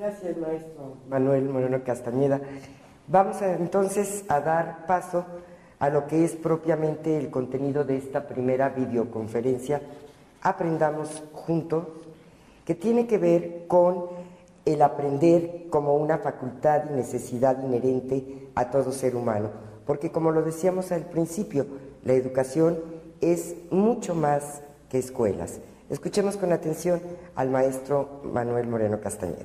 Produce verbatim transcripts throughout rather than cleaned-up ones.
Gracias, maestro Manuel Moreno Castañeda. Vamos a, entonces a dar paso a lo que es propiamente el contenido de esta primera videoconferencia Aprendamos Juntos, que tiene que ver con el aprender como una facultad y necesidad inherente a todo ser humano, porque como lo decíamos al principio, la educación es mucho más que escuelas. Escuchemos con atención al maestro Manuel Moreno Castañeda.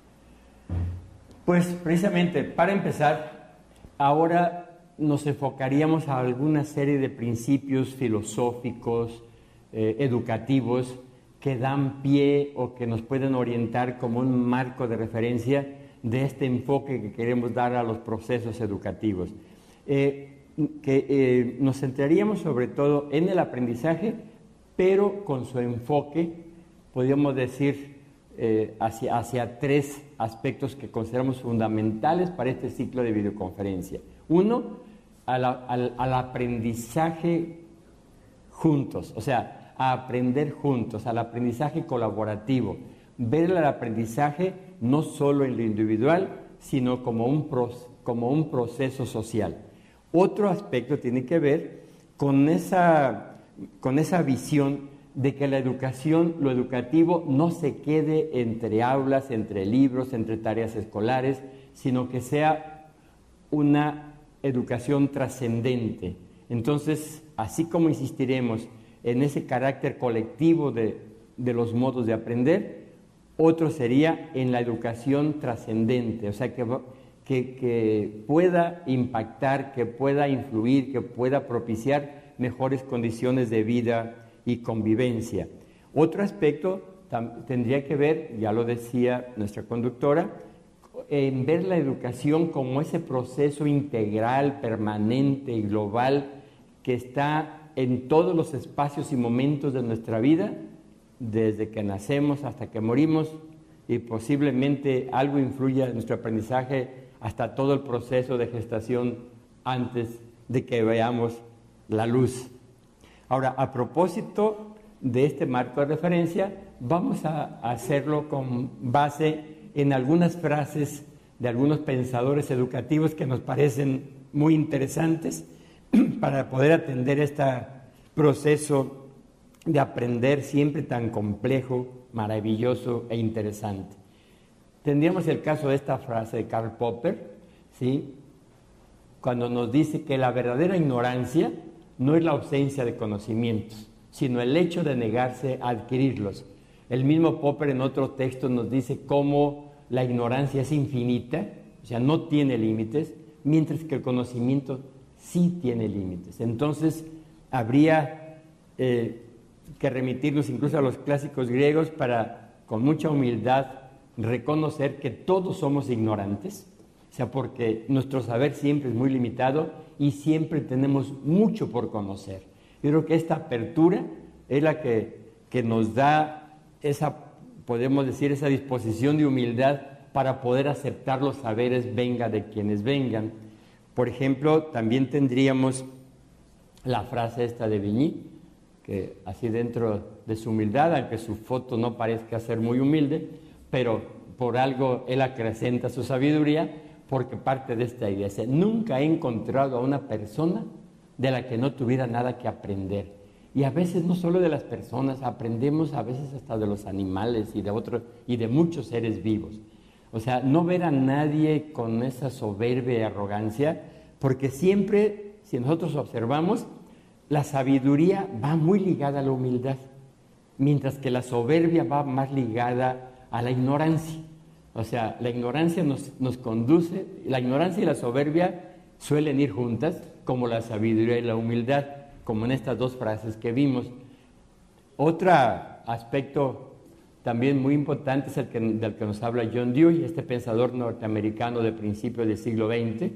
Pues precisamente, para empezar, ahora nos enfocaríamos a alguna serie de principios filosóficos, eh, educativos, que dan pie o que nos pueden orientar como un marco de referencia de este enfoque que queremos dar a los procesos educativos. Eh, que eh, nos centraríamos sobre todo en el aprendizaje, pero con su enfoque, podríamos decir, eh, hacia, hacia tres aspectos que consideramos fundamentales para este ciclo de videoconferencia. Uno, al, al, al aprendizaje juntos, o sea, a aprender juntos, al aprendizaje colaborativo, ver el aprendizaje no solo en lo individual, sino como un, pro, como un proceso social. Otro aspecto tiene que ver con esa, con esa visión de que la educación, lo educativo, no se quede entre aulas, entre libros, entre tareas escolares, sino que sea una educación trascendente. Entonces, así como insistiremos en ese carácter colectivo de, de los modos de aprender, otro sería en la educación trascendente, o sea, que, que, que pueda impactar, que pueda influir, que pueda propiciar mejores condiciones de vida y convivencia. Otro aspecto tendría que ver, ya lo decía nuestra conductora, en ver la educación como ese proceso integral, permanente y global que está en todos los espacios y momentos de nuestra vida, desde que nacemos hasta que morimos, y posiblemente algo influya en nuestro aprendizaje hasta todo el proceso de gestación antes de que veamos la luz. Ahora, a propósito de este marco de referencia, vamos a hacerlo con base en algunas frases de algunos pensadores educativos que nos parecen muy interesantes para poder atender este proceso de aprender siempre tan complejo, maravilloso e interesante. Tendríamos el caso de esta frase de Karl Popper, ¿sí?, cuando nos dice que la verdadera ignorancia no es la ausencia de conocimientos, sino el hecho de negarse a adquirirlos. El mismo Popper en otro texto nos dice cómo la ignorancia es infinita, o sea, no tiene límites, mientras que el conocimiento sí tiene límites. Entonces, habría eh, que remitirnos incluso a los clásicos griegos para, con mucha humildad, reconocer que todos somos ignorantes, o sea, porque nuestro saber siempre es muy limitado y siempre tenemos mucho por conocer. Yo creo que esta apertura es la que, que nos da esa, podemos decir, esa disposición de humildad para poder aceptar los saberes, venga de quienes vengan. Por ejemplo, también tendríamos la frase esta de Vigny, que así dentro de su humildad, aunque su foto no parezca ser muy humilde, pero por algo él acrecenta su sabiduría, porque parte de esta idea. Nunca he encontrado a una persona de la que no tuviera nada que aprender. Y a veces no solo de las personas, aprendemos a veces hasta de los animales y de otros, y de muchos seres vivos. O sea, no ver a nadie con esa soberbia y arrogancia, porque siempre, si nosotros observamos, la sabiduría va muy ligada a la humildad, mientras que la soberbia va más ligada a la ignorancia. O sea, la ignorancia nos, nos conduce, la ignorancia y la soberbia suelen ir juntas, como la sabiduría y la humildad, como en estas dos frases que vimos. Otro aspecto también muy importante es el que, del que nos habla John Dewey, este pensador norteamericano de principios del siglo veinte,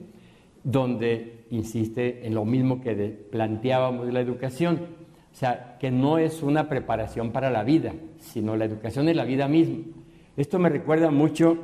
donde insiste en lo mismo que de, planteábamos de la educación, o sea, que no es una preparación para la vida, sino la educación es la vida misma. Esto me recuerda mucho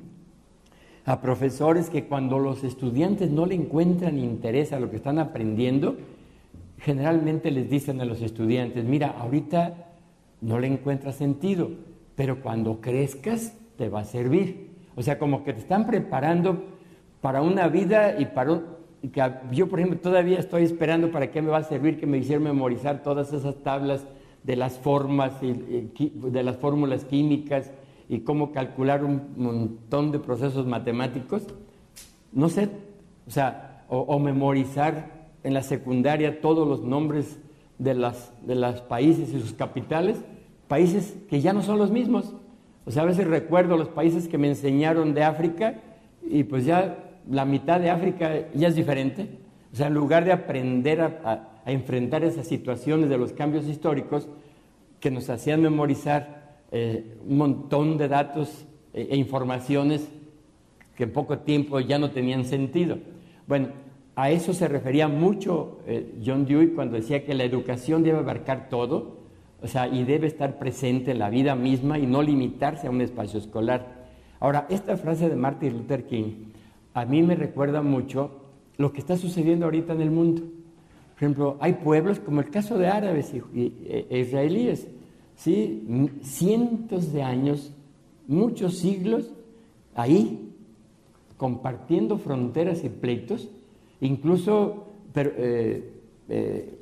a profesores que cuando los estudiantes no le encuentran interés a lo que están aprendiendo, generalmente les dicen a los estudiantes, mira, ahorita no le encuentras sentido, pero cuando crezcas te va a servir. O sea, como que te están preparando para una vida y para un... Que yo, por ejemplo, todavía estoy esperando para qué me va a servir que me hicieran memorizar todas esas tablas de las formas, y, y, de las fórmulas químicas y cómo calcular un montón de procesos matemáticos. No sé, o sea, o, o memorizar en la secundaria todos los nombres de las, de los países y sus capitales, países que ya no son los mismos. O sea, a veces recuerdo los países que me enseñaron de África y pues ya la mitad de África ya es diferente. O sea, en lugar de aprender a, a, a enfrentar esas situaciones de los cambios históricos que nos hacían memorizar eh, un montón de datos e, e informaciones que en poco tiempo ya no tenían sentido. Bueno, a eso se refería mucho eh, John Dewey cuando decía que la educación debe abarcar todo, o sea, y debe estar presente en la vida misma y no limitarse a un espacio escolar. Ahora, esta frase de Martin Luther King a mí me recuerda mucho lo que está sucediendo ahorita en el mundo. Por ejemplo, hay pueblos como el caso de árabes y, e israelíes, ¿sí? Cientos de años, muchos siglos ahí, compartiendo fronteras y pleitos, incluso pero, eh, eh,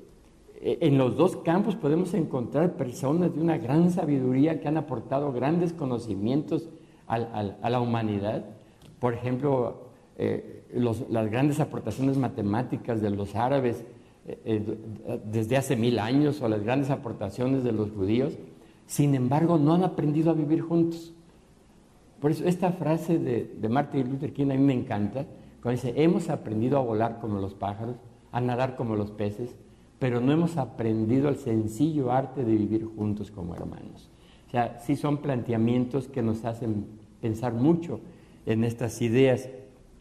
en los dos campos podemos encontrar personas de una gran sabiduría que han aportado grandes conocimientos al, al, a la humanidad. Por ejemplo, eh, los, las grandes aportaciones matemáticas de los árabes eh, eh, desde hace mil años, o las grandes aportaciones de los judíos. Sin embargo, no han aprendido a vivir juntos. Por eso esta frase de, de Martin Luther King a mí me encanta, cuando dice: hemos aprendido a volar como los pájaros, a nadar como los peces, pero no hemos aprendido el sencillo arte de vivir juntos como hermanos. O sea, sí son planteamientos que nos hacen pensar mucho en estas ideas.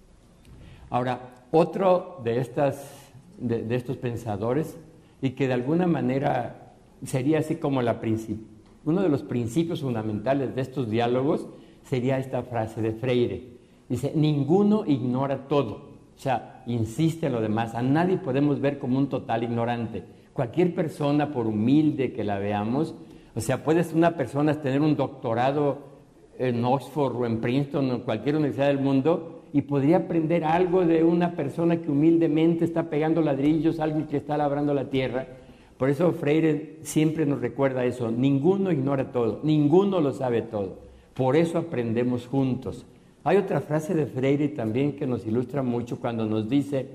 Ahora, otro de, estas, de, de estos pensadores, y que de alguna manera sería así como la uno de los principios fundamentales de estos diálogos, sería esta frase de Freire. Dice: ninguno ignora todo. O sea, insiste en lo demás. A nadie podemos ver como un total ignorante. Cualquier persona, por humilde que la veamos, o sea, puede ser una persona tener un doctorado en Oxford o en Princeton o en cualquier universidad del mundo, y podría aprender algo de una persona que humildemente está pegando ladrillos, alguien que está labrando la tierra. Por eso Freire siempre nos recuerda eso: ninguno ignora todo, ninguno lo sabe todo. Por eso aprendemos juntos. Hay otra frase de Freire también que nos ilustra mucho cuando nos dice,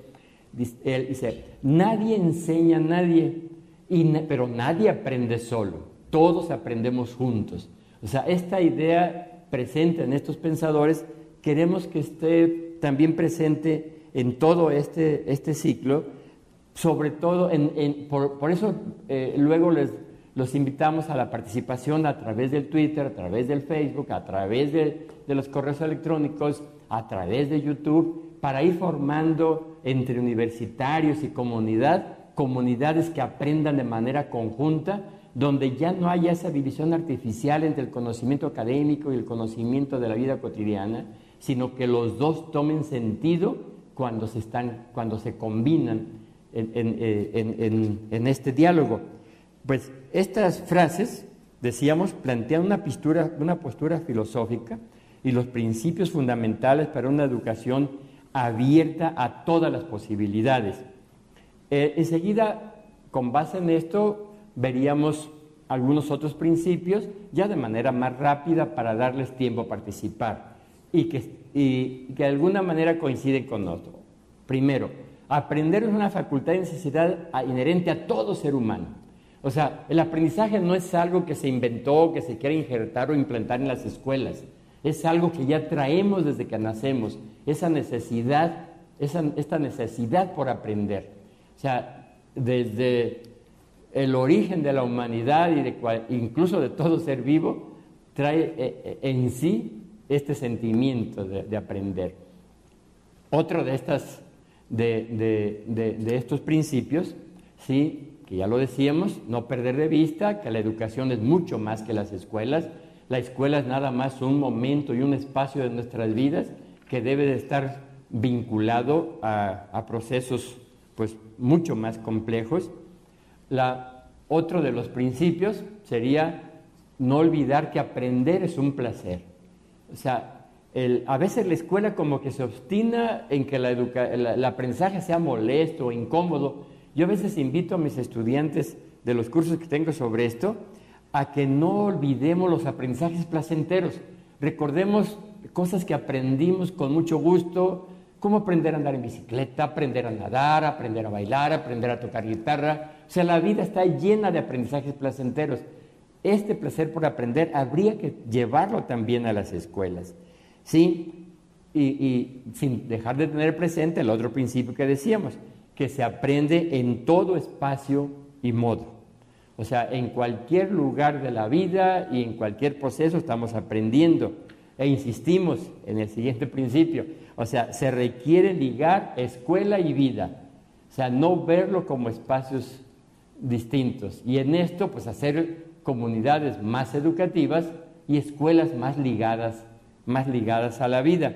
él dice: nadie enseña a nadie, y, pero nadie aprende solo, todos aprendemos juntos. O sea, esta idea presente en estos pensadores queremos que esté también presente en todo este, este ciclo, sobre todo, en, en, por, por eso eh, luego les, los invitamos a la participación a través del Twitter, a través del Facebook, a través de, de los correos electrónicos, a través de YouTube, para ir formando entre universitarios y comunidad, comunidades que aprendan de manera conjunta, donde ya no haya esa división artificial entre el conocimiento académico y el conocimiento de la vida cotidiana, sino que los dos tomen sentido cuando se, están, cuando se combinan en, en, en, en, en este diálogo. Pues estas frases, decíamos, plantean una postura, una postura filosófica y los principios fundamentales para una educación abierta a todas las posibilidades. Eh, enseguida, con base en esto, veríamos algunos otros principios ya de manera más rápida para darles tiempo a participar y que, y, que de alguna manera coinciden con nosotros. Primero, aprender es una facultad y necesidad inherente a todo ser humano. O sea, el aprendizaje no es algo que se inventó, que se quiere injertar o implantar en las escuelas. Es algo que ya traemos desde que nacemos, esa necesidad, esa, esta necesidad por aprender. O sea, desde el origen de la humanidad y de cual, incluso de todo ser vivo, trae eh, en sí este sentimiento de, de aprender. Otro de, estas, de, de, de, de estos principios, ¿sí?, que ya lo decíamos, no perder de vista que la educación es mucho más que las escuelas. La escuela es nada más un momento y un espacio de nuestras vidas que debe de estar vinculado a, a procesos pues, mucho más complejos. La, otro de los principios sería no olvidar que aprender es un placer. O sea, El, a veces la escuela como que se obstina en que la educa, la, el aprendizaje sea molesto o incómodo. Yo a veces invito a mis estudiantes de los cursos que tengo sobre esto a que no olvidemos los aprendizajes placenteros. Recordemos cosas que aprendimos con mucho gusto, como aprender a andar en bicicleta, aprender a nadar, aprender a bailar, aprender a tocar guitarra. O sea, la vida está llena de aprendizajes placenteros. Este placer por aprender habría que llevarlo también a las escuelas, ¿sí? Y, y sin dejar de tener presente el otro principio que decíamos, que se aprende en todo espacio y modo. O sea, en cualquier lugar de la vida y en cualquier proceso estamos aprendiendo. E insistimos en el siguiente principio, o sea, se requiere ligar escuela y vida, o sea, no verlo como espacios distintos. Y en esto, pues, hacer comunidades más educativas y escuelas más ligadas, más ligadas a la vida.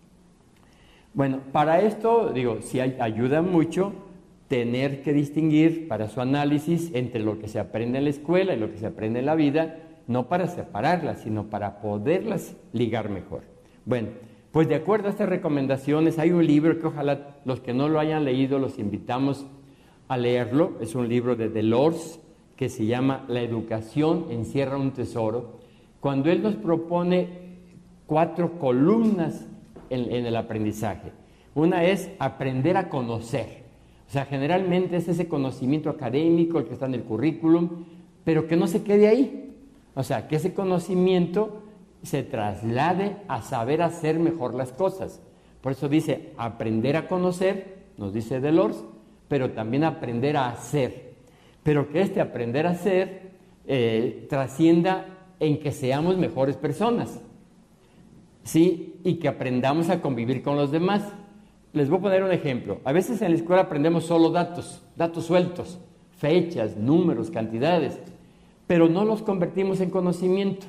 Bueno, para esto, digo, sí ayuda mucho tener que distinguir para su análisis entre lo que se aprende en la escuela y lo que se aprende en la vida, no para separarlas, sino para poderlas ligar mejor. Bueno, pues de acuerdo a estas recomendaciones, hay un libro que ojalá los que no lo hayan leído los invitamos a leerlo. Es un libro de Delors que se llama La educación encierra un tesoro, cuando él nos propone cuatro columnas en, en el aprendizaje. Una es aprender a conocer. O sea, generalmente es ese conocimiento académico, el que está en el currículum, pero que no se quede ahí. O sea, que ese conocimiento se traslade a saber hacer mejor las cosas. Por eso dice, aprender a conocer, nos dice Delors, pero también aprender a hacer. Pero que este aprender a hacer eh, trascienda en que seamos mejores personas, ¿sí? Y que aprendamos a convivir con los demás. Les voy a poner un ejemplo. A veces en la escuela aprendemos solo datos, datos sueltos, fechas, números, cantidades, pero no los convertimos en conocimiento.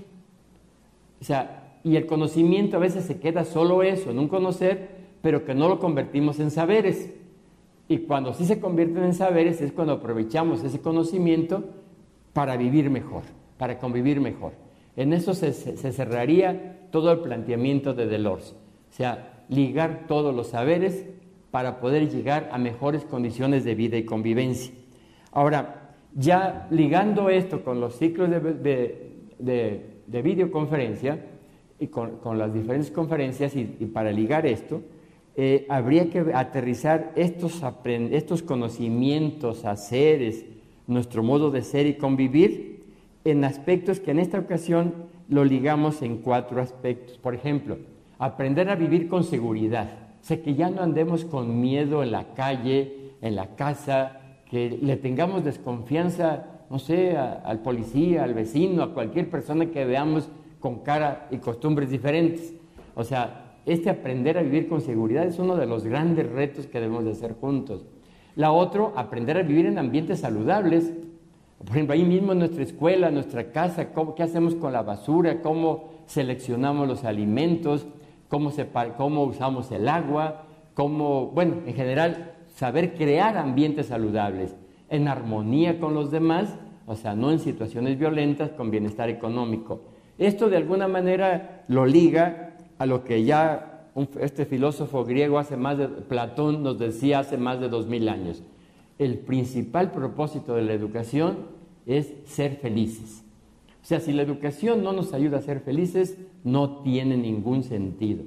O sea, y el conocimiento a veces se queda solo eso, en un conocer, pero que no lo convertimos en saberes. Y cuando sí se convierten en saberes es cuando aprovechamos ese conocimiento para vivir mejor, para convivir mejor. En eso se, se, se cerraría todo el planteamiento de Delors. O sea, ligar todos los saberes para poder llegar a mejores condiciones de vida y convivencia. Ahora, ya ligando esto con los ciclos de, de, de, de videoconferencia y con, con las diferentes conferencias y, y para ligar esto, eh, habría que aterrizar estos, estos conocimientos, haceres, nuestro modo de ser y convivir en aspectos que en esta ocasión lo ligamos en cuatro aspectos. Por ejemplo, aprender a vivir con seguridad, o sea, que ya no andemos con miedo en la calle, en la casa, que le tengamos desconfianza, no sé, a, al policía, al vecino, a cualquier persona que veamos con cara y costumbres diferentes. O sea, este aprender a vivir con seguridad es uno de los grandes retos que debemos de hacer juntos. La otra, aprender a vivir en ambientes saludables. Por ejemplo, ahí mismo en nuestra escuela, en nuestra casa, ¿cómo, qué hacemos con la basura? ¿Cómo seleccionamos los alimentos? ¿Cómo, se, cómo usamos el agua? ¿Cómo, bueno, en general, saber crear ambientes saludables en armonía con los demás, o sea, no en situaciones violentas, con bienestar económico. Esto de alguna manera lo liga a lo que ya un, este filósofo griego hace más de, Platón nos decía hace más de dos mil años. El principal propósito de la educación es ser felices. O sea, si la educación no nos ayuda a ser felices, no tiene ningún sentido.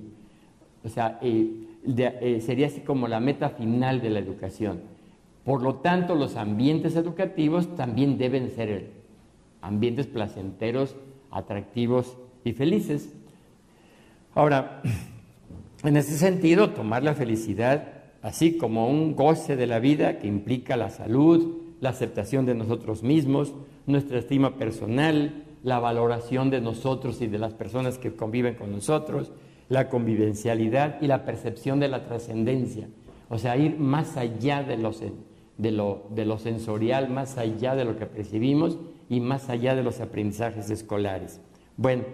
O sea, eh, De, eh, sería así como la meta final de la educación. Por lo tanto, los ambientes educativos también deben ser ambientes placenteros, atractivos y felices. Ahora, en ese sentido, tomar la felicidad así como un goce de la vida que implica la salud, la aceptación de nosotros mismos, nuestra estima personal, la valoración de nosotros y de las personas que conviven con nosotros, la convivencialidad y la percepción de la trascendencia, o sea, ir más allá de lo, de, lo, de lo sensorial, más allá de lo que percibimos y más allá de los aprendizajes escolares. Bueno,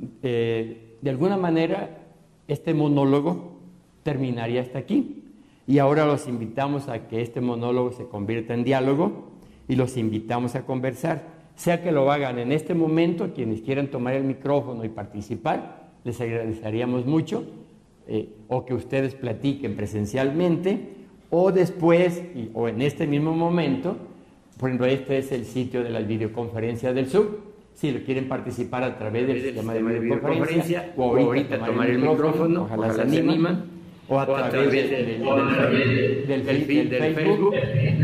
eh, de alguna manera este monólogo terminaría hasta aquí y ahora los invitamos a que este monólogo se convierta en diálogo y los invitamos a conversar, sea que lo hagan en este momento, quienes quieran tomar el micrófono y participar, les agradeceríamos mucho, eh, o que ustedes platiquen presencialmente, o después, y, o en este mismo momento. Por ejemplo, este es el sitio de las videoconferencias del Zoom. Si lo quieren participar a través del sistema de videoconferencia, o ahorita, o ahorita tomar, tomar el micrófono, ojalá, ojalá se animan, o a través del, del, del, del, del, del Facebook,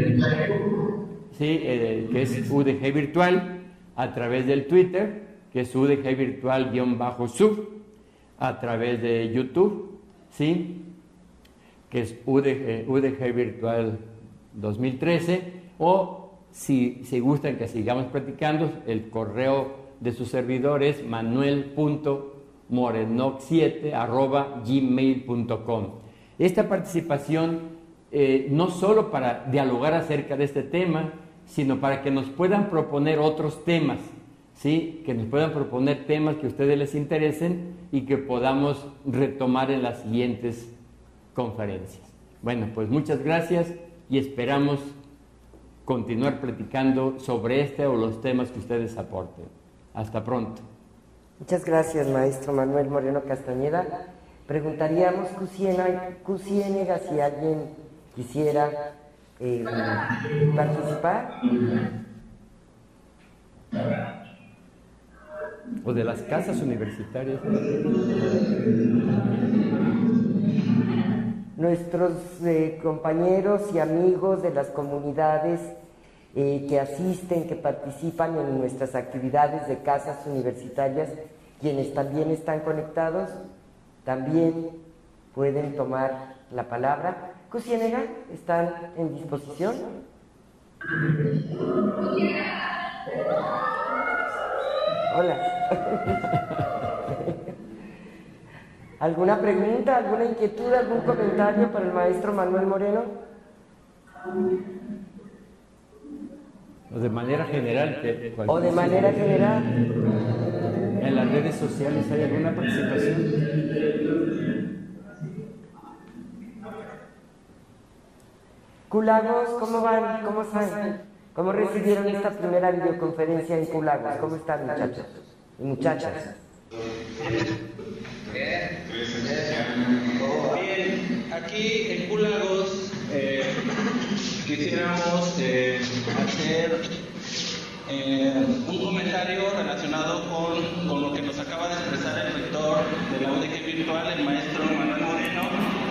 sí, eh, que es U D G Virtual, a través del Twitter, que es U D G Virtual-Sub, a través de YouTube, ¿sí?, que es U D G, U D G Virtual dos mil trece, o si, si gustan que sigamos platicando, el correo de sus servidores manuel punto morenoc siete arroba gmail punto com. Esta participación eh, no solo para dialogar acerca de este tema, sino para que nos puedan proponer otros temas, ¿sí?, que nos puedan proponer temas que a ustedes les interesen y que podamos retomar en las siguientes conferencias. Bueno, pues muchas gracias y esperamos continuar platicando sobre este o los temas que ustedes aporten. Hasta pronto. Muchas gracias, maestro Manuel Moreno Castañeda. Preguntaríamos, Q Ciénega, si alguien quisiera eh, participar. O de las casas universitarias. Nuestros eh, compañeros y amigos de las comunidades eh, que asisten, que participan en nuestras actividades de casas universitarias, quienes también están conectados, también pueden tomar la palabra. Q Ciénega, ¿están en disposición? Hola. ¿Alguna pregunta, alguna inquietud, algún comentario para el maestro Manuel Moreno? O de manera general. Que o de manera general. ¿En las redes sociales hay alguna participación? Culagos, ¿cómo van? ¿Cómo están? ¿Cómo recibieron esta primera videoconferencia en Culagos? ¿Cómo están, muchachos y muchachas? Bien, aquí en Culagos eh, quisiéramos eh, hacer eh, un comentario relacionado con, con lo que nos acaba de expresar el rector de la U D G Virtual, el maestro Manuel Moreno.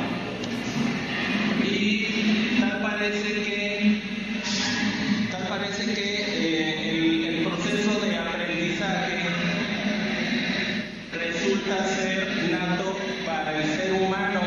Y tal parece que, tal parece que eh, el, el proceso de aprendizaje resulta ser nato para el ser humano,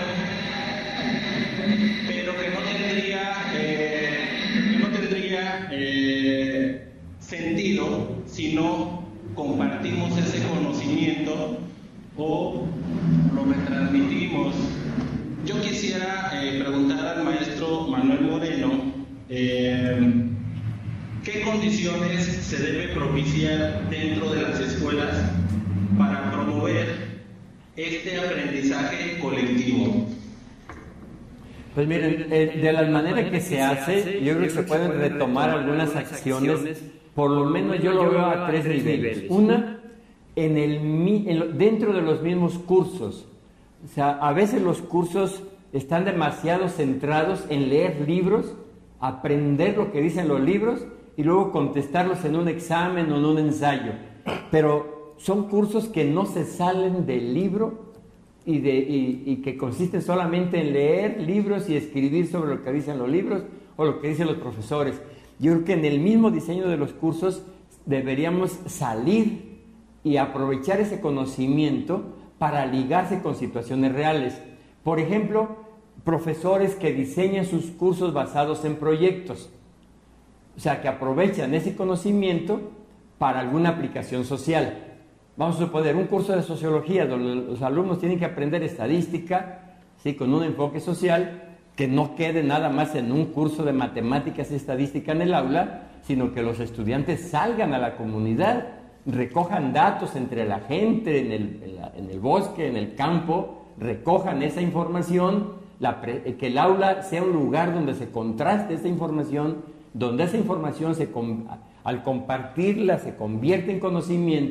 pero que no tendría, eh, que no tendría eh, sentido si no compartimos ese conocimiento o lo retransmitimos. Yo quisiera eh, preguntar al maestro Manuel Moreno eh, qué condiciones se debe propiciar dentro de las escuelas para promover este aprendizaje colectivo. Pues miren, eh, de la manera que se hace, yo creo que se pueden retomar algunas acciones, por lo menos yo lo veo a tres niveles. Una, en el, en, dentro de los mismos cursos. O sea, a veces los cursos están demasiado centrados en leer libros, aprender lo que dicen los libros y luego contestarlos en un examen o en un ensayo. Pero son cursos que no se salen del libro y, de, y, y que consisten solamente en leer libros y escribir sobre lo que dicen los libros o lo que dicen los profesores. Yo creo que en el mismo diseño de los cursos deberíamos salir y aprovechar ese conocimiento para ligarse con situaciones reales. Por ejemplo, profesores que diseñan sus cursos basados en proyectos. O sea, que aprovechan ese conocimiento para alguna aplicación social. Vamos a suponer un curso de sociología donde los alumnos tienen que aprender estadística, ¿sí?, con un enfoque social, que no quede nada más en un curso de matemáticas y estadística en el aula, sino que los estudiantes salgan a la comunidad, recojan datos entre la gente, en el, en la, en el bosque, en el campo, recojan esa información, la pre, que el aula sea un lugar donde se contraste esa información, donde esa información se, al compartirla se convierte en conocimiento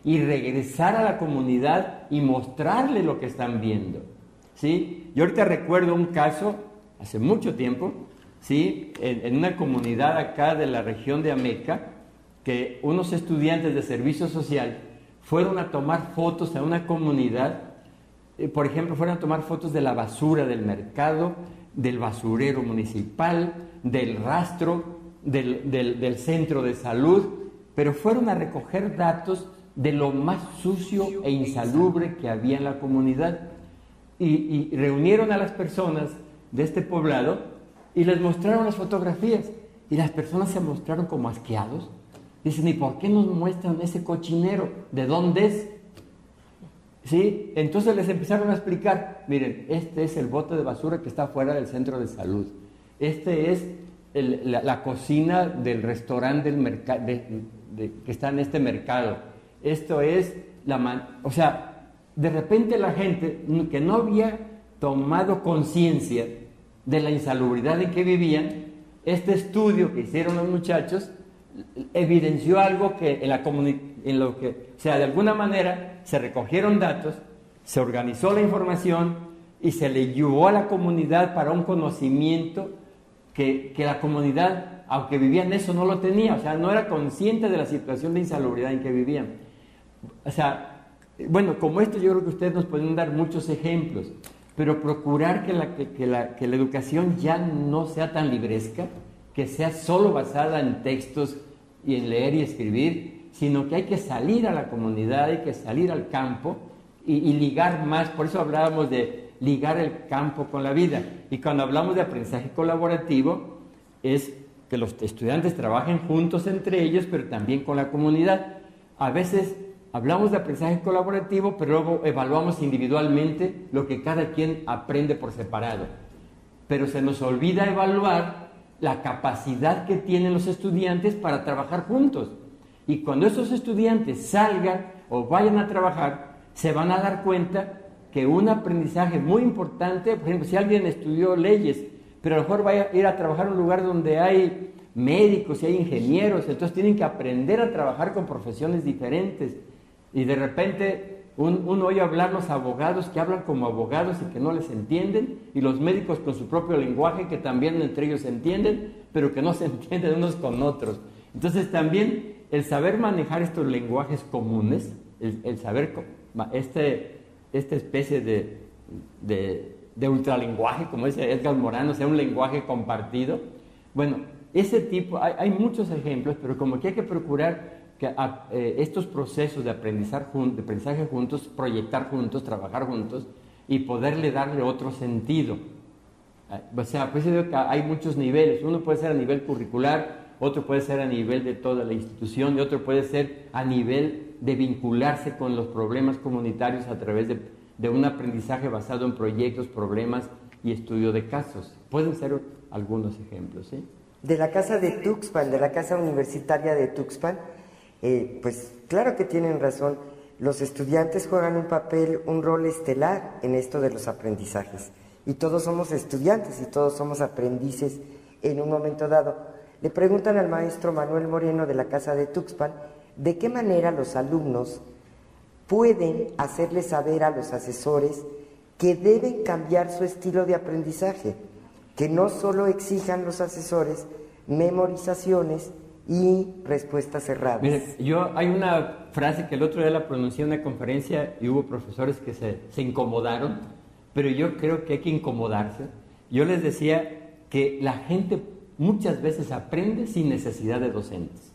y regresar a la comunidad y mostrarle lo que están viendo, ¿sí? Yo ahorita recuerdo un caso, hace mucho tiempo, ¿sí? En, en una comunidad acá de la región de Ameca, que unos estudiantes de servicio social fueron a tomar fotos a una comunidad, eh, por ejemplo, fueron a tomar fotos de la basura del mercado, del basurero municipal, del rastro, del, del, del centro de salud, pero fueron a recoger datos de lo más sucio e insalubre que había en la comunidad. Y, y reunieron a las personas de este poblado y les mostraron las fotografías. Y las personas se mostraron como asqueados. Dicen, ¿y por qué nos muestran ese cochinero? ¿De dónde es? ¿Sí? Entonces les empezaron a explicar, miren, este es el bote de basura que está fuera del centro de salud. Este es el, la, la cocina del restaurante del merca- de, de, que está en este mercado. Esto es la... Man- o sea, de repente la gente que no había tomado conciencia de la insalubridad en que vivían, este estudio que hicieron los muchachos evidenció algo que en la comuni- en lo que, o sea, de alguna manera se recogieron datos, se organizó la información y se le llevó a la comunidad para un conocimiento que, que la comunidad, aunque vivían eso, no lo tenía, o sea, no era consciente de la situación de insalubridad en que vivían. O sea, bueno, como esto yo creo que ustedes nos pueden dar muchos ejemplos, pero procurar que la, que, que la, que la educación ya no sea tan libresca, que sea solo basada en textos y en leer y escribir, sino que hay que salir a la comunidad, hay que salir al campo y, y ligar más. Por eso hablábamos de ligar el campo con la vida. Y cuando hablamos de aprendizaje colaborativo, es que los estudiantes trabajen juntos entre ellos, pero también con la comunidad. A veces hablamos de aprendizaje colaborativo, pero luego evaluamos individualmente lo que cada quien aprende por separado. Pero se nos olvida evaluar la capacidad que tienen los estudiantes para trabajar juntos. Y cuando esos estudiantes salgan o vayan a trabajar, se van a dar cuenta que un aprendizaje muy importante, por ejemplo, si alguien estudió leyes, pero a lo mejor va a ir a trabajar en un lugar donde hay médicos y hay ingenieros, entonces tienen que aprender a trabajar con profesiones diferentes. Y de repente un, uno oye hablar los abogados que hablan como abogados y que no les entienden, y los médicos con su propio lenguaje que también entre ellos se entienden, pero que no se entienden unos con otros. Entonces también el saber manejar estos lenguajes comunes, el, el saber este, esta especie de, de, de ultralenguaje, como dice Edgar Morán, o sea, un lenguaje compartido. Bueno, ese tipo, hay, hay muchos ejemplos, pero como que hay que procurar que a, eh, estos procesos de, aprendizar jun, de aprendizaje juntos, proyectar juntos, trabajar juntos y poderle darle otro sentido. O sea, pues yo digo que hay muchos niveles. Uno puede ser a nivel curricular, otro puede ser a nivel de toda la institución y otro puede ser a nivel de vincularse con los problemas comunitarios a través de, de un aprendizaje basado en proyectos, problemas y estudio de casos. Pueden ser algunos ejemplos, ¿sí? De la casa de Tuxpan, de la casa universitaria de Tuxpan, eh, pues claro que tienen razón, los estudiantes juegan un papel, un rol estelar en esto de los aprendizajes. Y todos somos estudiantes y todos somos aprendices en un momento dado. Le preguntan al maestro Manuel Moreno de la casa de Tuxpan de qué manera los alumnos pueden hacerle saber a los asesores que deben cambiar su estilo de aprendizaje, que no solo exijan los asesores memorizaciones y respuestas cerradas. Mire, yo hay una frase que el otro día la pronuncié en una conferencia y hubo profesores que se, se incomodaron, pero yo creo que hay que incomodarse. Yo les decía que la gente muchas veces aprende sin necesidad de docentes,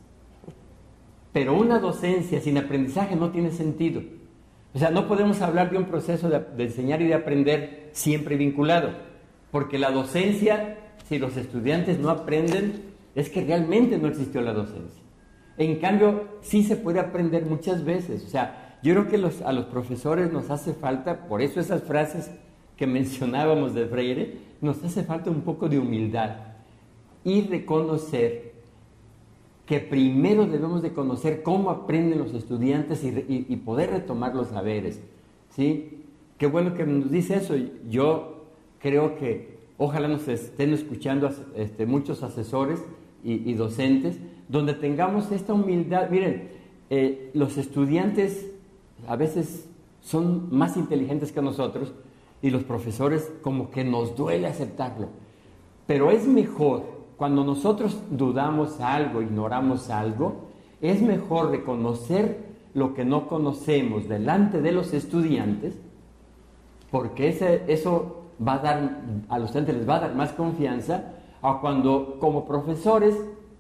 pero una docencia sin aprendizaje no tiene sentido. O sea, no podemos hablar de un proceso de, de enseñar y de aprender siempre vinculado, porque la docencia, si los estudiantes no aprenden, es que realmente no existió la docencia. En cambio, sí se puede aprender muchas veces. O sea, yo creo que los, a los profesores nos hace falta, por eso esas frases que mencionábamos de Freire, nos hace falta un poco de humildad y reconocer que primero debemos de conocer cómo aprenden los estudiantes y, y, y poder retomar los saberes, ¿sí? Qué bueno que nos dice eso. Yo creo que ojalá nos estén escuchando este, muchos asesores y, y docentes, donde tengamos esta humildad. Miren, eh, los estudiantes a veces son más inteligentes que nosotros y los profesores como que nos duele aceptarlo. Pero es mejor, cuando nosotros dudamos algo, ignoramos algo, es mejor reconocer lo que no conocemos delante de los estudiantes, porque ese, eso va a dar, a los estudiantes les va a dar más confianza a cuando como profesores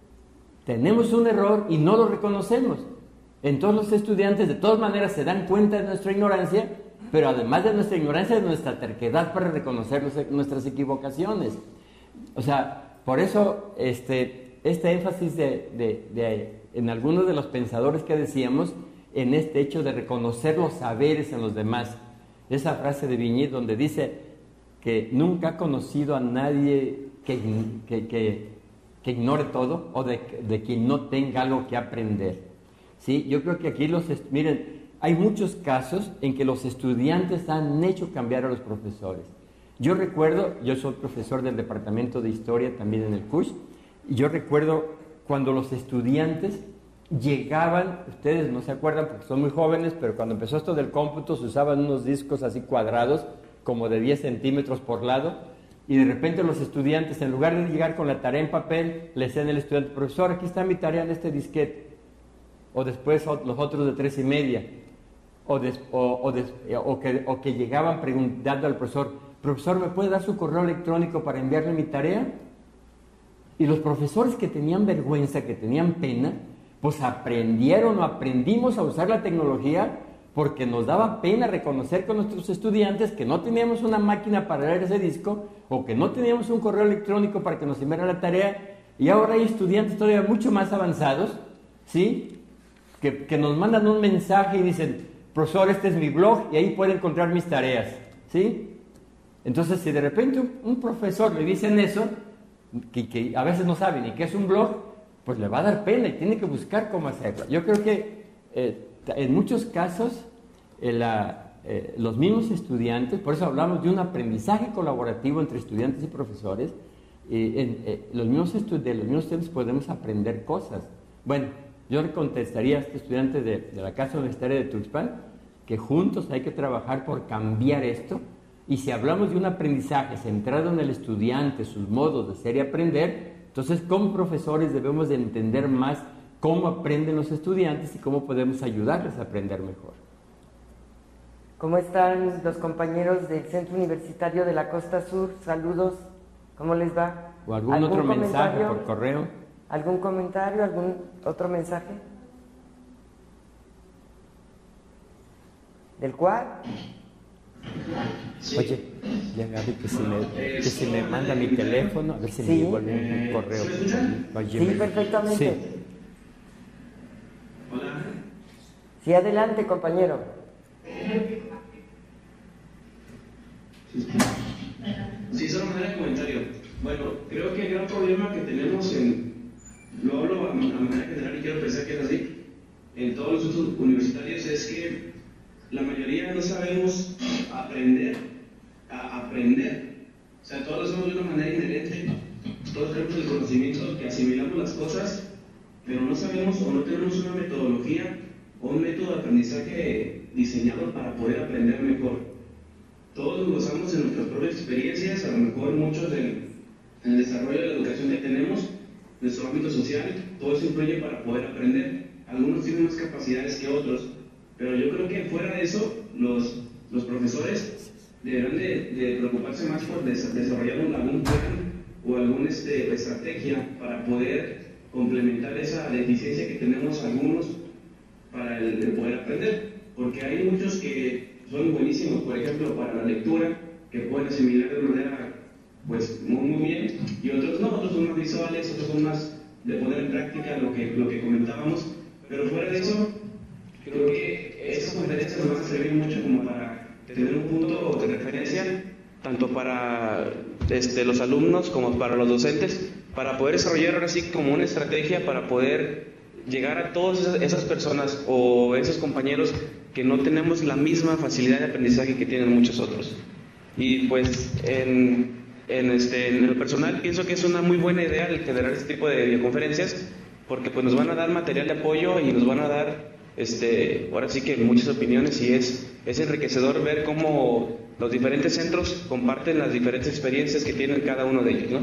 tenemos un error y no lo reconocemos. Entonces los estudiantes de todas maneras se dan cuenta de nuestra ignorancia, pero además de nuestra ignorancia, de nuestra terquedad para reconocer los, nuestras equivocaciones. O sea, por eso este, este énfasis de, de, de, en algunos de los pensadores que decíamos, en este hecho de reconocer los saberes en los demás. Esa frase de Vigny donde dice que nunca ha conocido a nadie que, que, que, que ignore todo o de, de quien no tenga algo que aprender. ¿Sí? Yo creo que aquí los... Miren, hay muchos casos en que los estudiantes han hecho cambiar a los profesores. Yo recuerdo, yo soy profesor del departamento de historia también en el C U S H, y yo recuerdo cuando los estudiantes llegaban, ustedes no se acuerdan porque son muy jóvenes, pero cuando empezó esto del cómputo se usaban unos discos así cuadrados, como de diez centímetros por lado, y de repente los estudiantes, en lugar de llegar con la tarea en papel, le decían al estudiante, profesor, aquí está mi tarea en este disquete, o después los otros de tres y media, o, des, o, o, des, o, que, o que llegaban preguntando al profesor, profesor, ¿me puede dar su correo electrónico para enviarle mi tarea? Y los profesores que tenían vergüenza, que tenían pena, pues aprendieron o aprendimos a usar la tecnología porque nos daba pena reconocer con nuestros estudiantes que no teníamos una máquina para leer ese disco o que no teníamos un correo electrónico para que nos enviara la tarea. Y ahora hay estudiantes todavía mucho más avanzados, ¿sí? Que, que nos mandan un mensaje y dicen, profesor, este es mi blog y ahí puede encontrar mis tareas, ¿sí? Entonces, si de repente un, un profesor le dicen eso, que, que a veces no sabe ni qué es un blog, pues le va a dar pena y tiene que buscar cómo hacerlo. Yo creo que eh, en muchos casos eh, la, eh, los mismos estudiantes, por eso hablamos de un aprendizaje colaborativo entre estudiantes y profesores, eh, en, eh, los mismos estu- de los mismos estudiantes podemos aprender cosas. Bueno, yo le contestaría a este estudiante de, de la Casa Universitaria de Tuxpan que juntos hay que trabajar por cambiar esto, y si hablamos de un aprendizaje centrado en el estudiante, sus modos de ser y aprender, entonces como profesores debemos de entender más cómo aprenden los estudiantes y cómo podemos ayudarles a aprender mejor. ¿Cómo están los compañeros del Centro Universitario de la Costa Sur? Saludos, ¿cómo les va? ¿O algún, ¿Algún otro mensaje por correo? ¿Algún comentario? ¿Algún otro mensaje? ¿Del cual? Sí. Oye, ya Gaby, que si me, que si me manda mi teléfono, a ver si sí. me llegó algún correo. Oye, sí, me... perfectamente. Sí. Hola. Sí, adelante, compañero. Sí, solo manera de comentario. Bueno, creo que el gran problema que tenemos en... Lo hablo a manera general y quiero pensar que es así. En todos los centros universitarios es que la mayoría no sabemos aprender a aprender. O sea, todos lo hacemos de una manera inherente. Todos tenemos el conocimiento, que asimilamos las cosas, pero no sabemos o no tenemos una metodología o un método de aprendizaje diseñado para poder aprender mejor. Todos lo gozamos en nuestras propias experiencias, a lo mejor muchos en, en el desarrollo de la educación que tenemos, nuestro ámbito social, todo eso influye para poder aprender. Algunos tienen más capacidades que otros, pero yo creo que fuera de eso, los, los profesores deberán de, de preocuparse más por des, desarrollar algún plan o alguna este, estrategia para poder complementar esa deficiencia que tenemos algunos para el, el poder aprender, porque hay muchos que son buenísimos, por ejemplo, para la lectura, que pueden asimilar de manera pues muy, muy bien, y otros no, otros son más visuales, otros son más de poner en práctica lo que, lo que comentábamos, pero fuera de eso, creo que estas conferencias nos van a servir mucho como para tener un punto de referencia, tanto para este, los alumnos como para los docentes, para poder desarrollar ahora sí como una estrategia para poder llegar a todas esas, esas personas o esos compañeros que no tenemos la misma facilidad de aprendizaje que tienen muchos otros. Y pues en, en, este, en el personal pienso que es una muy buena idea el generar este tipo de videoconferencias, porque pues nos van a dar material de apoyo y nos van a dar este, ahora sí que muchas opiniones, y es, es enriquecedor ver cómo los diferentes centros comparten las diferentes experiencias que tienen cada uno de ellos, ¿no?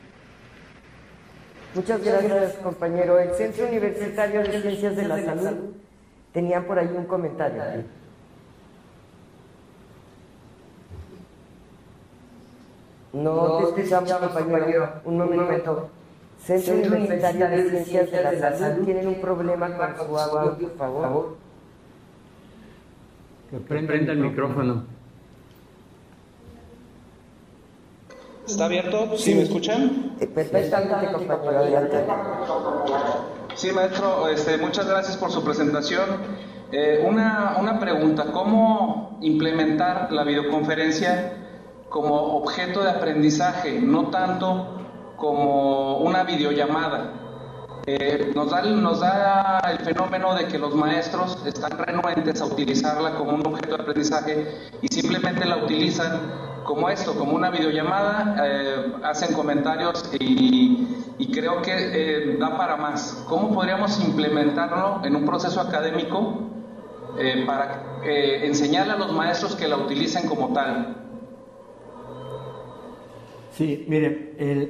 Muchas gracias, compañero. El Centro Universitario de Ciencias de la Salud tenían por ahí un comentario. No te escuchamos, compañero. Un momento. Centro Universitario de Ciencias de la Salud tienen un problema con su audio, por favor. Que prenda el micrófono. ¿Está abierto? ¿Sí me escuchan? Perfectamente, compañero. Adelante. Sí, maestro, este, muchas gracias por su presentación. Eh, una, una pregunta, ¿cómo implementar la videoconferencia como objeto de aprendizaje, no tanto como una videollamada? Eh, nos, da, nos da el fenómeno de que los maestros están renuentes a utilizarla como un objeto de aprendizaje y simplemente la utilizan como esto, como una videollamada, eh, hacen comentarios y, y creo que eh, da para más. ¿Cómo podríamos implementarlo en un proceso académico eh, para eh, enseñarle a los maestros que la utilicen como tal? Sí, miren, el,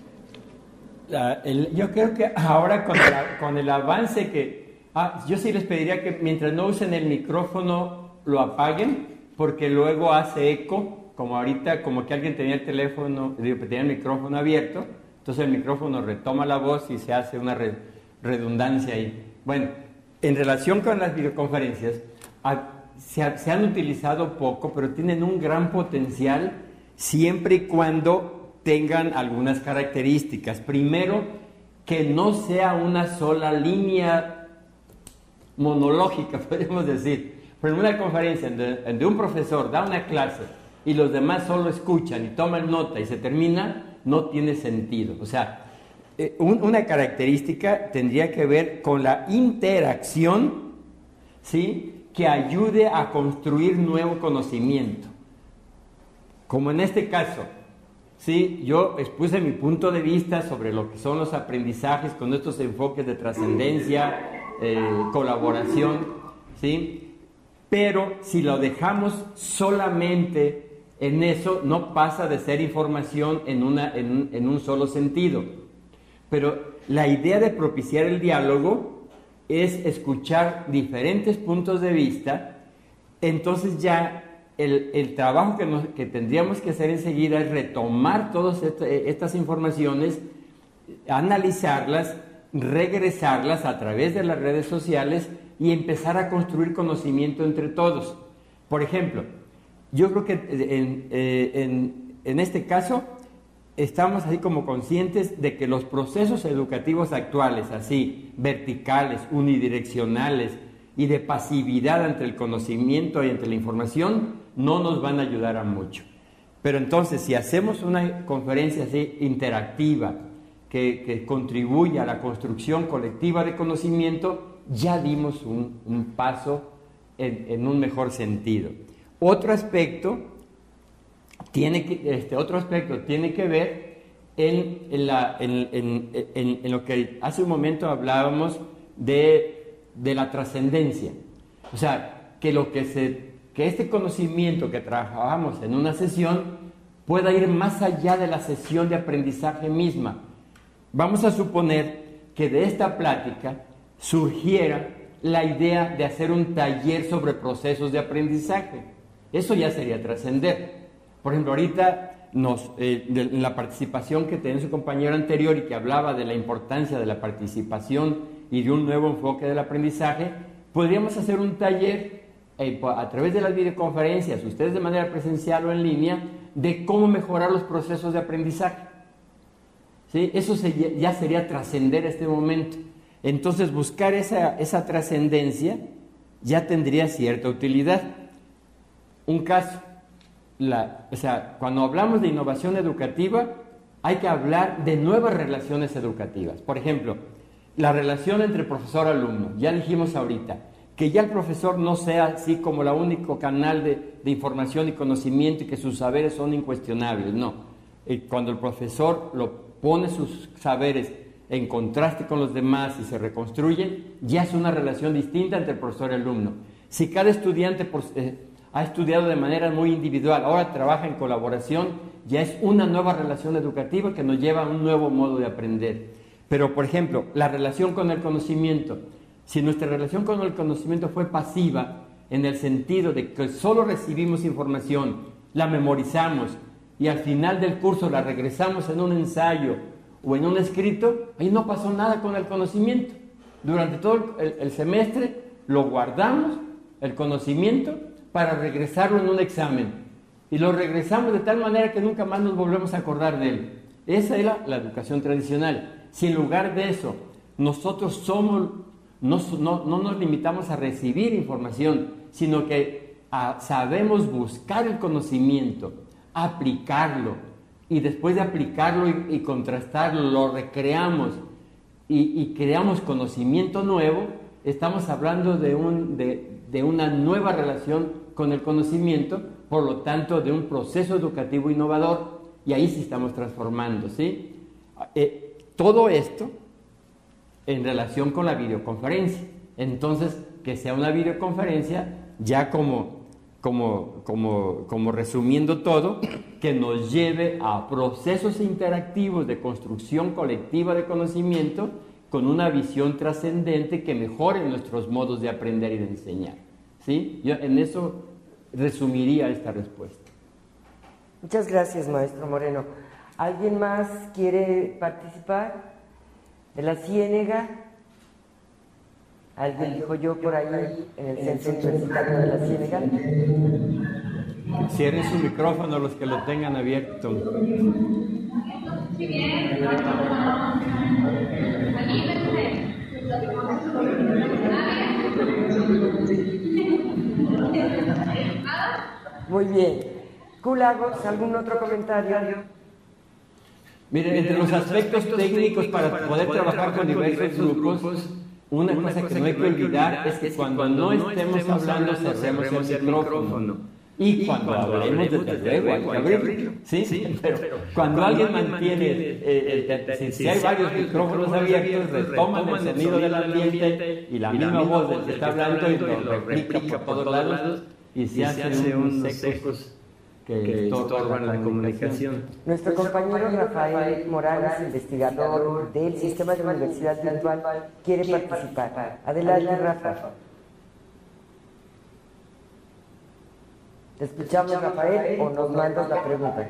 la, el, yo creo que ahora con, la, con el avance que... Ah, yo sí les pediría que mientras no usen el micrófono lo apaguen, porque luego hace eco. Como ahorita, como que alguien tenía el teléfono, digo, tenía el micrófono abierto, entonces el micrófono retoma la voz y se hace una re, redundancia ahí. Bueno, en relación con las videoconferencias, a, se, ha, se han utilizado poco, pero tienen un gran potencial siempre y cuando tengan algunas características. Primero, que no sea una sola línea monológica, podríamos decir. Pero en una conferencia donde, donde un profesor da una clase y los demás solo escuchan y toman nota y se termina, no tiene sentido. O sea, eh, un, una característica tendría que ver con la interacción, ¿sí?, que ayude a construir nuevo conocimiento. Como en este caso, ¿sí?, yo expuse mi punto de vista sobre lo que son los aprendizajes con estos enfoques de trascendencia, eh, colaboración, ¿sí? Pero si lo dejamos solamente en eso, no pasa de ser información en, una, en, un, en un solo sentido. Pero la idea de propiciar el diálogo es escuchar diferentes puntos de vista. Entonces ya el, el trabajo que, nos, que tendríamos que hacer enseguida es retomar todas esta, estas informaciones, analizarlas, regresarlas a través de las redes sociales y empezar a construir conocimiento entre todos. Por ejemplo, yo creo que en, en, en este caso estamos así como conscientes de que los procesos educativos actuales, así, verticales, unidireccionales y de pasividad ante el conocimiento y ante la información, no nos van a ayudar a mucho. Pero entonces, si hacemos una conferencia así interactiva, que, que contribuya a la construcción colectiva de conocimiento, ya dimos un, un paso en, en un mejor sentido. Otro aspecto tiene que, este, otro aspecto tiene que ver en, en, la, en, en, en, en lo que hace un momento hablábamos de, de la trascendencia. O sea, que, lo que, se, que este conocimiento que trabajamos en una sesión pueda ir más allá de la sesión de aprendizaje misma. Vamos a suponer que de esta plática surgiera la idea de hacer un taller sobre procesos de aprendizaje. Eso ya sería trascender. Por ejemplo, ahorita nos, eh, de, en la participación que tenía su compañero anterior y que hablaba de la importancia de la participación y de un nuevo enfoque del aprendizaje, podríamos hacer un taller eh, a través de las videoconferencias, ustedes de manera presencial o en línea, de cómo mejorar los procesos de aprendizaje. ¿Sí? Eso se, ya sería trascender este momento. Entonces, buscar esa, esa trascendencia ya tendría cierta utilidad. Un caso, la, o sea, cuando hablamos de innovación educativa, hay que hablar de nuevas relaciones educativas. Por ejemplo, la relación entre profesor-alumno. Ya dijimos ahorita, que ya el profesor no sea así como el único canal de, de información y conocimiento y que sus saberes son incuestionables, no. Cuando el profesor lo pone sus saberes en contraste con los demás y se reconstruyen, ya es una relación distinta entre el profesor y alumno. Si cada estudiante por, eh, ha estudiado de manera muy individual, ahora trabaja en colaboración, ya es una nueva relación educativa que nos lleva a un nuevo modo de aprender. Pero, por ejemplo, la relación con el conocimiento. Si nuestra relación con el conocimiento fue pasiva, en el sentido de que solo recibimos información, la memorizamos y al final del curso la regresamos en un ensayo o en un escrito, ahí no pasó nada con el conocimiento. Durante todo el, el semestre lo guardamos, el conocimiento, para regresarlo en un examen. Y lo regresamos de tal manera que nunca más nos volvemos a acordar de él. Esa era la educación tradicional. Si en lugar de eso nosotros somos, no, no, no nos limitamos a recibir información, sino que a, sabemos buscar el conocimiento, aplicarlo, y después de aplicarlo y, y contrastarlo, lo recreamos y, y creamos conocimiento nuevo, estamos hablando de, un, de, de una nueva relación con el conocimiento, por lo tanto de un proceso educativo innovador, y ahí sí estamos transformando, ¿sí? Eh, todo esto en relación con la videoconferencia. Entonces, que sea una videoconferencia ya como, como, como, como resumiendo todo, que nos lleve a procesos interactivos de construcción colectiva de conocimiento con una visión trascendente que mejore nuestros modos de aprender y de enseñar, ¿sí? Yo en eso resumiría esta respuesta. Muchas gracias, maestro Moreno. ¿Alguien más quiere participar? ¿De la Ciénega? ¿Alguien dijo yo por ahí en el Centro Universitario de la Ciénega? Cierren su micrófono los que lo tengan abierto. Muy bien. Culagos, ¿algún otro comentario? Miren, entre los aspectos técnicos para poder trabajar con diversos grupos, una cosa que no hay que olvidar es que cuando no estemos hablando cerremos el micrófono. Y cuando hablemos, desde luego, hay que abrirlo. ¿Sí? Pero cuando alguien mantiene, eh, eh, si hay varios micrófonos abiertos, retoman el sonido del ambiente y la misma voz del que está hablando y lo replica por todos lados y se hacen unos ecos que estorban la comunicación. Nuestro compañero Rafael Morales, investigador del Sistema de Universidad Virtual, quiere participar. Adelante, Rafa. ¿Te escuchamos, Rafael, o nos mandas la pregunta?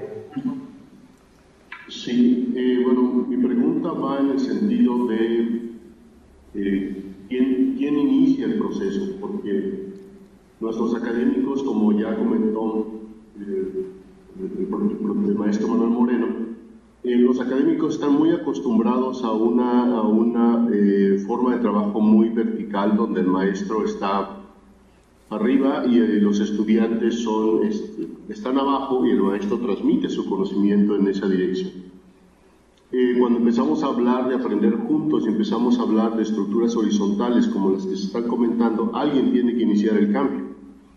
Sí, eh, bueno, mi pregunta va en el sentido de eh, ¿quién, quién inicia el proceso, porque nuestros académicos, como ya comentó eh, el, el maestro Manuel Moreno, eh, los académicos están muy acostumbrados a una, a una eh, forma de trabajo muy vertical, donde el maestro está arriba y eh, los estudiantes son, este, están abajo y el maestro transmite su conocimiento en esa dirección. Eh, cuando empezamos a hablar de aprender juntos y empezamos a hablar de estructuras horizontales como las que se están comentando, alguien tiene que iniciar el cambio.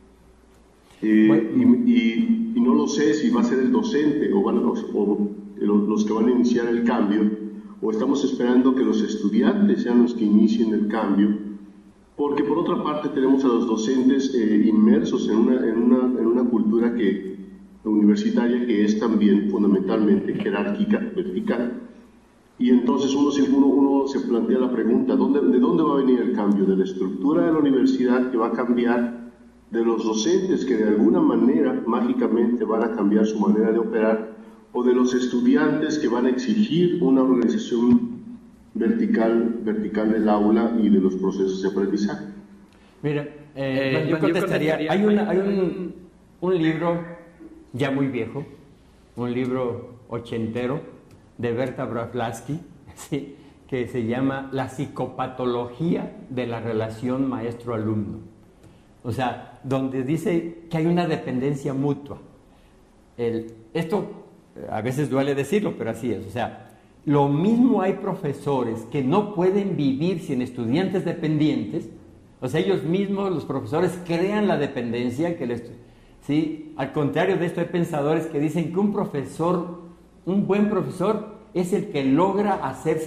Eh, bueno. y, y, y no lo sé si va a ser el docente o, van, o, o los que van a iniciar el cambio, o estamos esperando que los estudiantes sean los que inicien el cambio. Porque por otra parte tenemos a los docentes eh, inmersos en una, en, una, en una cultura que, universitaria que es también fundamentalmente jerárquica, vertical. Y entonces uno, uno, uno se plantea la pregunta, ¿dónde, ¿de dónde va a venir el cambio? ¿De la estructura de la universidad que va a cambiar? ¿De los docentes que de alguna manera mágicamente van a cambiar su manera de operar? ¿O de los estudiantes que van a exigir una organización vertical, vertical del aula y de los procesos de aprendizaje? Mira, eh, yo contestaría, hay, una, hay un, un libro ya muy viejo, un libro ochentero de Berta Blavatsky, ¿sí?, que se llama La psicopatología de la relación maestro-alumno. O sea, donde dice que hay una dependencia mutua. El, esto a veces duele decirlo, pero así es. O sea, lo mismo hay profesores que no pueden vivir sin estudiantes dependientes. O sea, ellos mismos, los profesores, crean la dependencia que les, ¿sí? Al contrario de esto, hay pensadores que dicen que un profesor, un buen profesor, es el que logra hacerse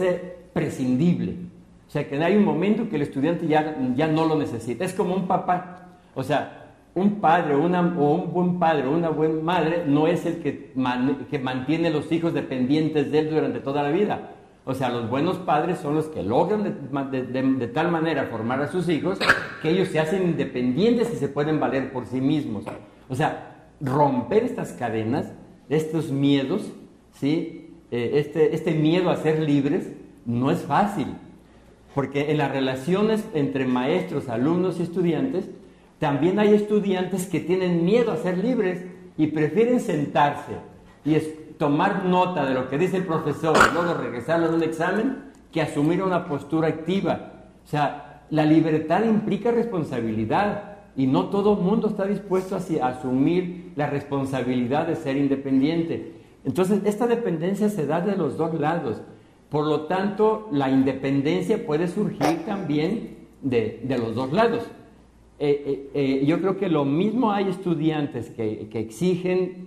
prescindible. O sea, que hay un momento que el estudiante ya, ya no lo necesita. Es como un papá. O sea, un padre una, o un buen padre o una buena madre no es el que, man, que mantiene a los hijos dependientes de él durante toda la vida. O sea, los buenos padres son los que logran de, de, de, de tal manera formar a sus hijos que ellos se hacen independientes y se pueden valer por sí mismos. O sea, romper estas cadenas, estos miedos, ¿sí? eh, este, este miedo a ser libres, no es fácil. Porque en las relaciones entre maestros, alumnos y estudiantes, también hay estudiantes que tienen miedo a ser libres y prefieren sentarse y es, tomar nota de lo que dice el profesor y luego regresarlo en un examen que asumir una postura activa. O sea, la libertad implica responsabilidad y no todo el mundo está dispuesto a, a asumir la responsabilidad de ser independiente. Entonces, esta dependencia se da de los dos lados. Por lo tanto, la independencia puede surgir también de, de los dos lados. Eh, eh, eh, yo creo que lo mismo hay estudiantes que, que exigen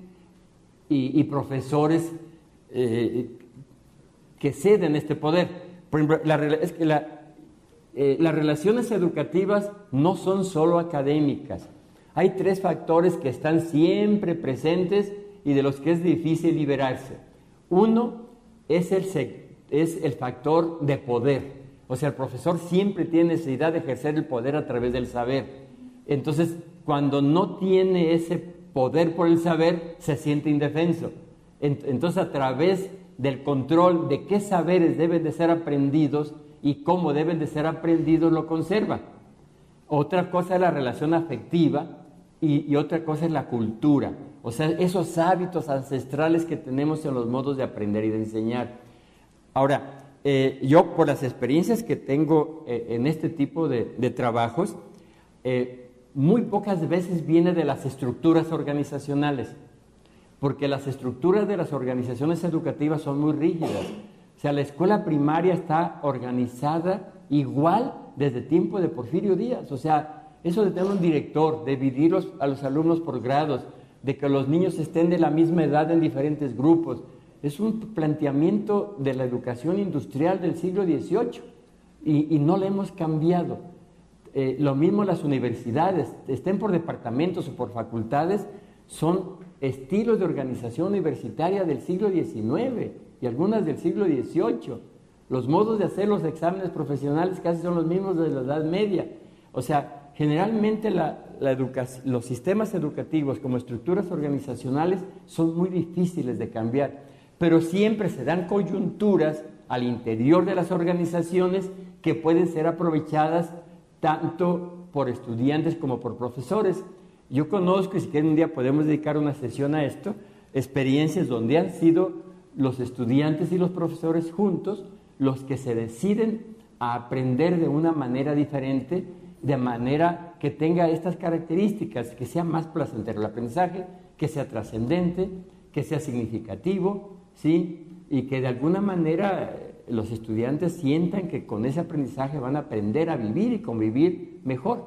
y, y profesores eh, que ceden este poder. Por ejemplo, la, es que la, eh, las relaciones educativas no son solo académicas. Hay tres factores que están siempre presentes y de los que es difícil liberarse. Uno es el sector. Es el factor de poder. O sea, el profesor siempre tiene necesidad de ejercer el poder a través del saber. Entonces, cuando no tiene ese poder por el saber, se siente indefenso. Entonces, a través del control de qué saberes deben de ser aprendidos y cómo deben de ser aprendidos, lo conserva. Otra cosa es la relación afectiva y, y otra cosa es la cultura. O sea, esos hábitos ancestrales que tenemos en los modos de aprender y de enseñar. Ahora, eh, yo por las experiencias que tengo eh, en este tipo de, de trabajos, eh, muy pocas veces viene de las estructuras organizacionales, porque las estructuras de las organizaciones educativas son muy rígidas. O sea, la escuela primaria está organizada igual desde tiempo de Porfirio Díaz. O sea, eso de tener un director, de dividir los, a los alumnos por grados, de que los niños estén de la misma edad en diferentes grupos, es un planteamiento de la educación industrial del siglo dieciocho y, y no le hemos cambiado. Eh, lo mismo las universidades, estén por departamentos o por facultades, son estilos de organización universitaria del siglo diecinueve y algunas del siglo dieciocho. Los modos de hacer los exámenes profesionales casi son los mismos de la Edad Media. O sea, generalmente la, la educación, los sistemas educativos como estructuras organizacionales son muy difíciles de cambiar. Pero siempre se dan coyunturas al interior de las organizaciones que pueden ser aprovechadas tanto por estudiantes como por profesores. Yo conozco, y si quieren un día podemos dedicar una sesión a esto, experiencias donde han sido los estudiantes y los profesores juntos los que se deciden a aprender de una manera diferente, de manera que tenga estas características, que sea más placentero el aprendizaje, que sea trascendente, que sea significativo, ¿sí? Y que de alguna manera los estudiantes sientan que con ese aprendizaje van a aprender a vivir y convivir mejor.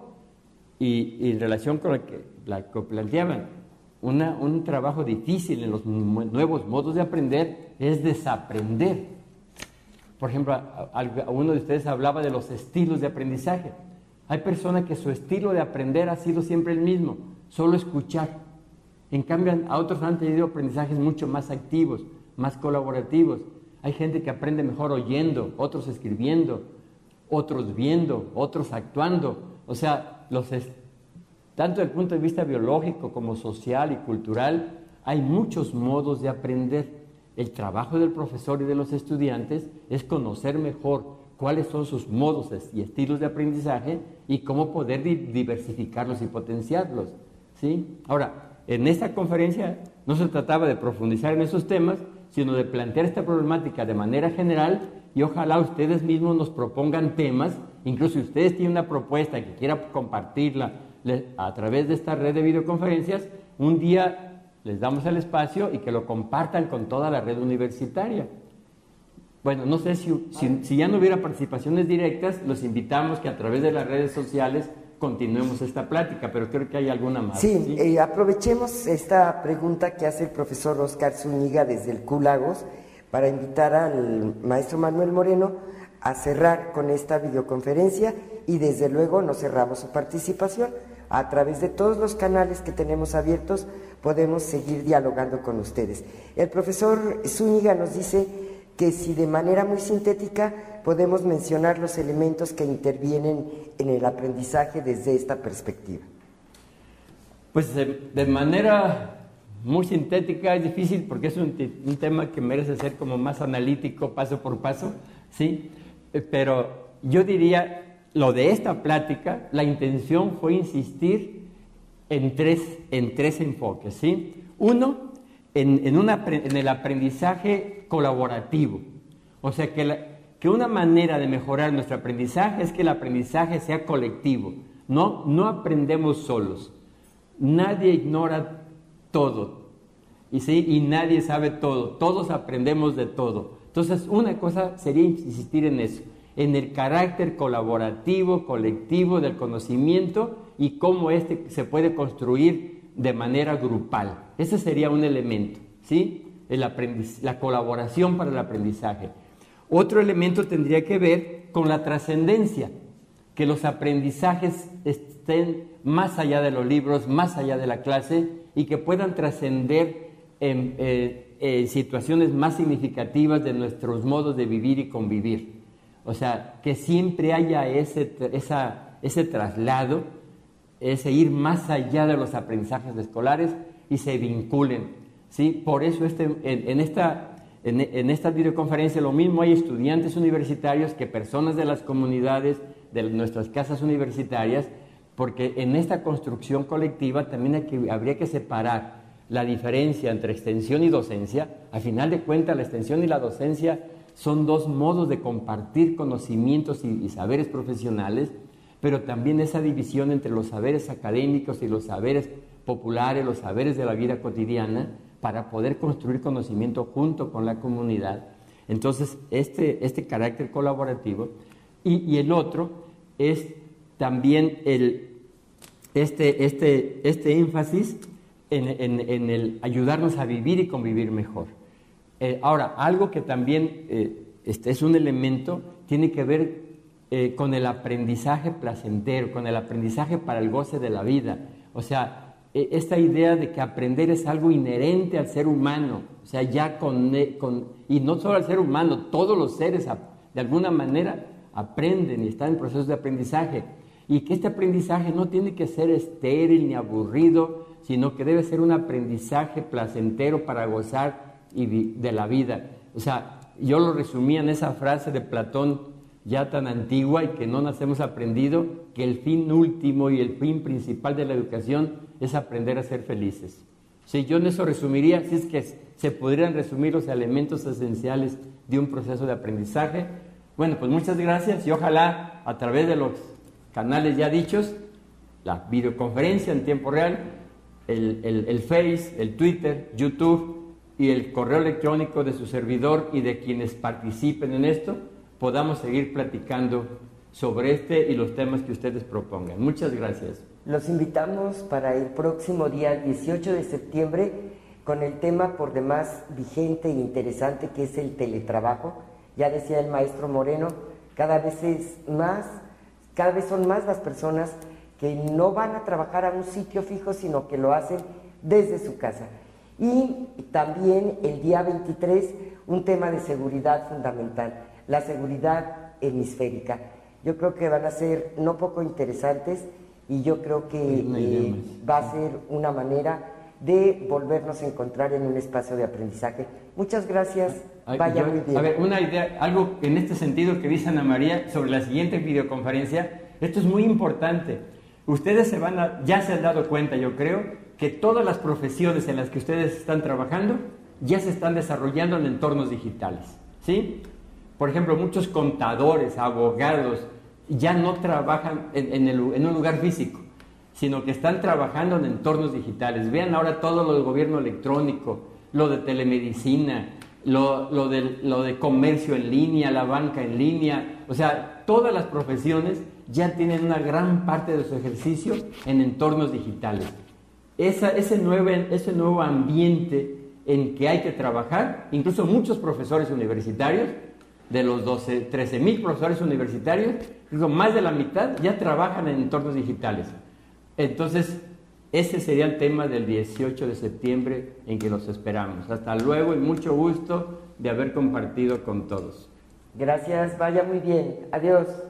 Y, y en relación con lo que, la que planteaban, una, un trabajo difícil en los nuevos modos de aprender es desaprender. Por ejemplo, a, a uno de ustedes hablaba de los estilos de aprendizaje. Hay personas que su estilo de aprender ha sido siempre el mismo, solo escuchar. En cambio, a otros han tenido aprendizajes mucho más activos, más colaborativos. Hay gente que aprende mejor oyendo, otros escribiendo, otros viendo, otros actuando. O sea, los est- tanto desde el punto de vista biológico como social y cultural, hay muchos modos de aprender. El trabajo del profesor y de los estudiantes es conocer mejor cuáles son sus modos y estilos de aprendizaje y cómo poder di- diversificarlos y potenciarlos, ¿sí? Ahora, en esta conferencia no se trataba de profundizar en esos temas, sino de plantear esta problemática de manera general y ojalá ustedes mismos nos propongan temas, incluso si ustedes tienen una propuesta que quieran compartirla a través de esta red de videoconferencias, un día les damos el espacio y que lo compartan con toda la red universitaria. Bueno, no sé si, si, si ya no hubiera participaciones directas, los invitamos que a través de las redes sociales continuemos esta plática, pero creo que hay alguna más. Sí, ¿sí? Eh, aprovechemos esta pregunta que hace el profesor Oscar Zúñiga desde el Q Lagos para invitar al maestro Manuel Moreno a cerrar con esta videoconferencia y desde luego no cerramos su participación. A través de todos los canales que tenemos abiertos podemos seguir dialogando con ustedes. El profesor Zúñiga nos dice que si de manera muy sintética podemos mencionar los elementos que intervienen en el aprendizaje desde esta perspectiva. Pues de, de manera muy sintética es difícil porque es un, un tema que merece ser como más analítico, paso por paso, ¿sí? Pero yo diría, lo de esta plática, la intención fue insistir en tres, en tres enfoques, ¿sí? Uno, en, en, una, en el aprendizaje colaborativo. O sea, que, la, que una manera de mejorar nuestro aprendizaje es que el aprendizaje sea colectivo. No, no aprendemos solos. Nadie ignora todo. Y, ¿sí? Y nadie sabe todo. Todos aprendemos de todo. Entonces, una cosa sería insistir en eso, en el carácter colaborativo, colectivo del conocimiento y cómo este se puede construir de manera grupal. Ese sería un elemento, ¿sí? El aprendiz, la colaboración para el aprendizaje. Otro elemento tendría que ver con la trascendencia, que los aprendizajes estén más allá de los libros, más allá de la clase y que puedan trascender en, eh, en situaciones más significativas de nuestros modos de vivir y convivir. O sea, que siempre haya ese, esa, ese traslado, ese ir más allá de los aprendizajes escolares y se vinculen, ¿sí? Por eso este, en, en, esta, en, en esta videoconferencia lo mismo hay estudiantes universitarios que personas de las comunidades, de nuestras casas universitarias, porque en esta construcción colectiva también hay que, habría que separar la diferencia entre extensión y docencia. A final de cuentas, la extensión y la docencia son dos modos de compartir conocimientos y, y saberes profesionales, pero también esa división entre los saberes académicos y los saberes populares, los saberes de la vida cotidiana, para poder construir conocimiento junto con la comunidad. Entonces, este, este carácter colaborativo, y, y el otro es también el, este, este, este énfasis en, en, en el ayudarnos a vivir y convivir mejor. Eh, ahora, algo que también eh, este es un elemento, tiene que ver eh, con el aprendizaje placentero, con el aprendizaje para el goce de la vida. O sea, eh, esta idea de que aprender es algo inherente al ser humano, o sea, ya con, con y no solo al ser humano, todos los seres de alguna manera aprenden y están en procesos de aprendizaje, y que este aprendizaje no tiene que ser estéril ni aburrido, sino que debe ser un aprendizaje placentero para gozar y de la vida. O sea, yo lo resumía en esa frase de Platón ya tan antigua y que no nos hemos aprendido, que el fin último y el fin principal de la educación es aprender a ser felices. Si yo en eso resumiría, si es que se podrían resumir los elementos esenciales de un proceso de aprendizaje. Bueno, pues muchas gracias y ojalá a través de los canales ya dichos, la videoconferencia en tiempo real, el, el, el Face, el Twitter, YouTube y el correo electrónico de su servidor y de quienes participen en esto, podamos seguir platicando sobre este y los temas que ustedes propongan. Muchas gracias. Los invitamos para el próximo día dieciocho de septiembre con el tema por demás vigente e interesante que es el teletrabajo. Ya decía el maestro Moreno, cada vez es más, cada vez son más las personas que no van a trabajar a un sitio fijo, sino que lo hacen desde su casa. Y también el día veintitrés, un tema de seguridad fundamental, la seguridad hemisférica. Yo creo que van a ser no poco interesantes y yo creo que eh, va a ser una manera de volvernos a encontrar en un espacio de aprendizaje. Muchas gracias, vaya yo, muy bien. A ver, una idea, algo en este sentido que dice Ana María sobre la siguiente videoconferencia, esto es muy importante. Ustedes se van a, ya se han dado cuenta, yo creo, que todas las profesiones en las que ustedes están trabajando ya se están desarrollando en entornos digitales, ¿sí? Por ejemplo, muchos contadores, abogados, ya no trabajan en, en, el, en un lugar físico, sino que están trabajando en entornos digitales. Vean ahora todo lo del gobierno electrónico, lo de telemedicina, lo, lo, de, lo de comercio en línea, la banca en línea. O sea, todas las profesiones ya tienen una gran parte de su ejercicio en entornos digitales. Esa, ese, nuevo, ese nuevo ambiente en que hay que trabajar, incluso muchos profesores universitarios de los doce, trece mil profesores universitarios, digo, más de la mitad ya trabajan en entornos digitales. Entonces, ese sería el tema del dieciocho de septiembre en que los esperamos. Hasta luego y mucho gusto de haber compartido con todos. Gracias, vaya muy bien. Adiós.